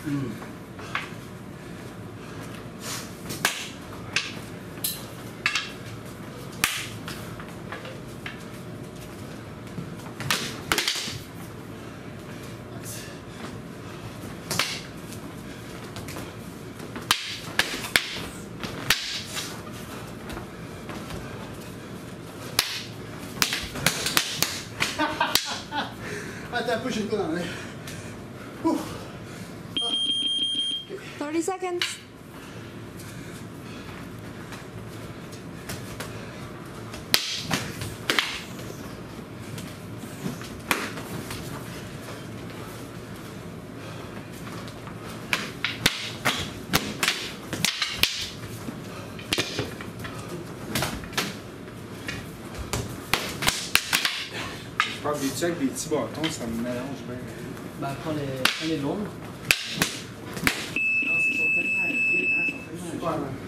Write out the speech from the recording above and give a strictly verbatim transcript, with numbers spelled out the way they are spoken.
Mm. Attends un peu, j'ai le coup dans l'air. thirty seconds. Je prends des petits avec des petits bâtons, ça me mélange bien. Ben, prends les, prends les lourds. Non, c'est sont tellement vite, hein, ils sont tellement super.